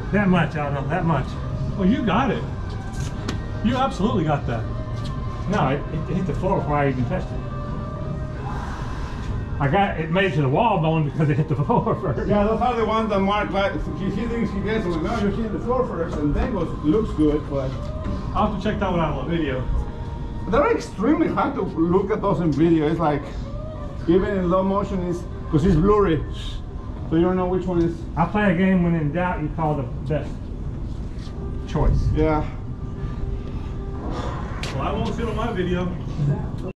That much, Otto, that much. Oh, you got it. You absolutely got that. No, it hit the floor before I even touched it. It made it to the wall bone because it hit the floor first. Yeah, those are the ones that Mark like. He thinks he gets them. No, you're hitting the floor first, and then goes, looks good, but I'll have to check that one out on video. they're extremely hard to look at those in video. It's like, even in low motion, is because it's blurry, so you don't know which one is. I play a game when in doubt, you call the best choice. Yeah. Well, I won't see it on my video.